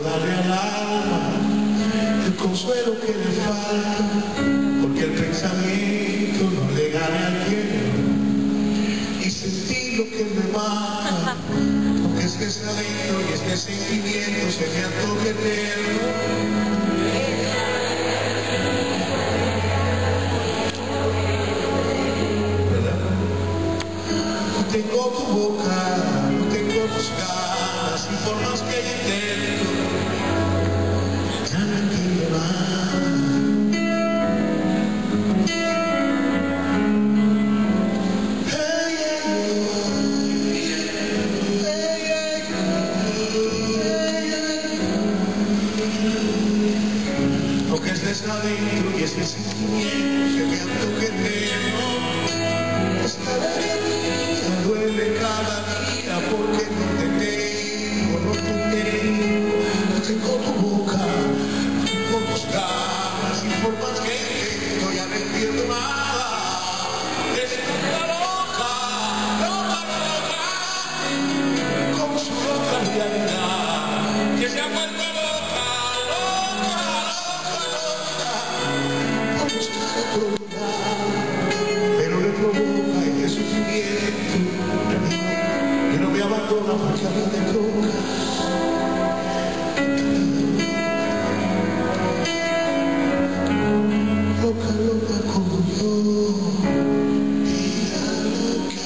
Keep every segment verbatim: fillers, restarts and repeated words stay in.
darle al alma el consuelo que le falta, porque el pensamiento no le gana al tiempo y sentir lo que me mata, porque es que es adentro y este sentimiento se me antoja eterno. Tengo tu boca, no tengo tus ganas, y por más que intento, ya no entiendo nada. Hey, lo que es desde adentro y ese sentimiento se me antoja eterno. Estar aquí duele cada día porque no te tengo, no te tengo, no tengo tu boca, no tengo tus ganas y por más que intento ya no entiendo nada. Es loca, loca, loca, loca, como su loca realidad, que se ha vuelto loca, loca, loca, loca, como su loca, pero le provoca y es sufrimiento. Y no me abandona porque a mí me toca. Loca, loca como yo. Vida loca.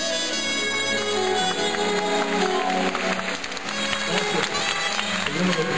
Gracias.